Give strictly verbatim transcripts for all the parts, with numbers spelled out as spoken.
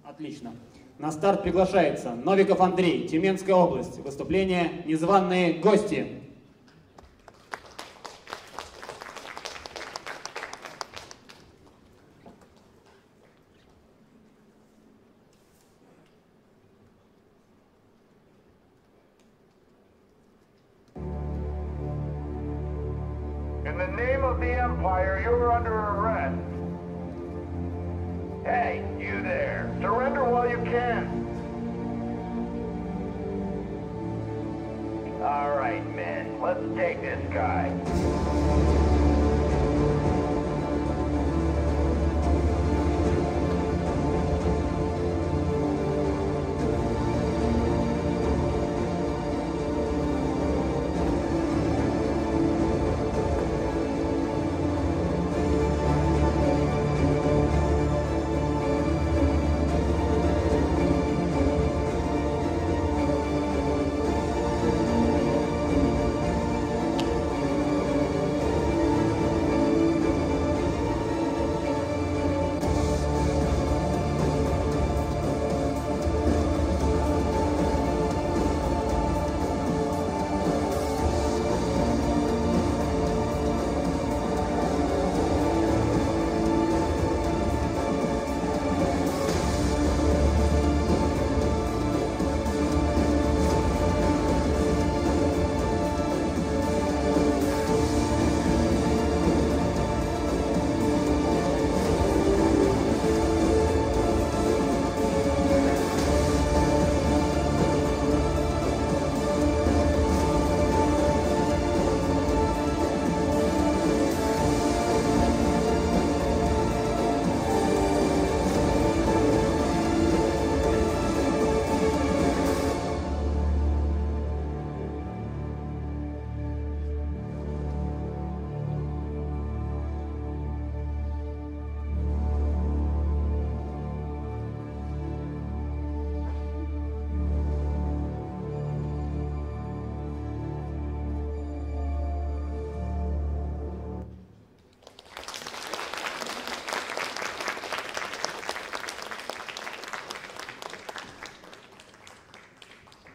Отлично. На старт приглашается Новиков Андрей, Тюменская область. Выступление «Незваные гости». In the name of the Empire, you're under arrest. Hey, you there. Surrender while you can. All right, men. Let's take this guy.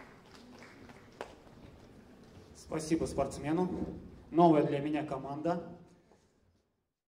Спасибо спортсмену. Новая для меня команда.